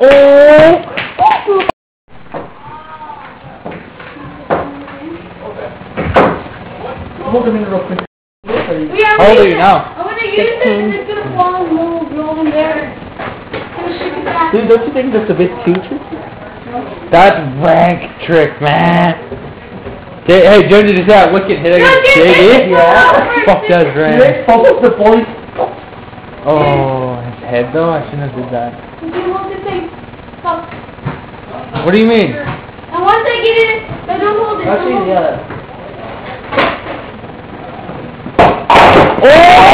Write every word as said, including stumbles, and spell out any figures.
Look at me real quick. How old are you now? I want to use it and it's going to fall and roll, roll in there. Dude, don't you think that's a bit too tricky? That's rank trick, man. Hey, hey, Jonesy just got wicked hit against J D. Yeah. Fuck, that's rank. Nick, focus the boys. Oh, his head though? I shouldn't have did that. Do you want this thing? Stop. What do you mean? And once I get it, I don't hold it. Don't hold it. Actually, yeah. Oh!